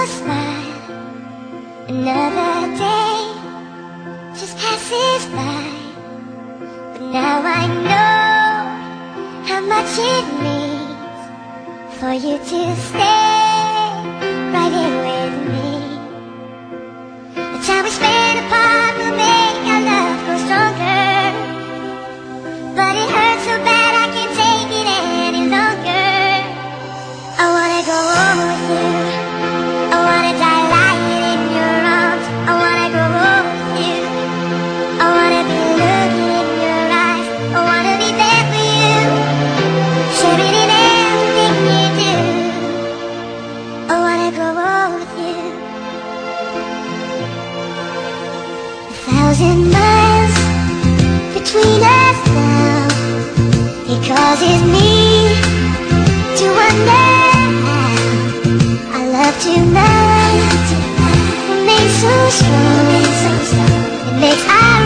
your smile. Another day just passes by, but now I know how much it means for you to stay right here with me. The time we spend apart will make our love grow stronger, but it hurts so bad I can't take it any longer. I wanna go home with you, I wanna die lying in your arms. I wanna go home with you, I wanna be looking in your eyes. I wanna be there for you, sharing in everything you do. I wanna go home with you. 1,000 miles between us now, it causes me to wonder how our love tonight remains so strong. It makes our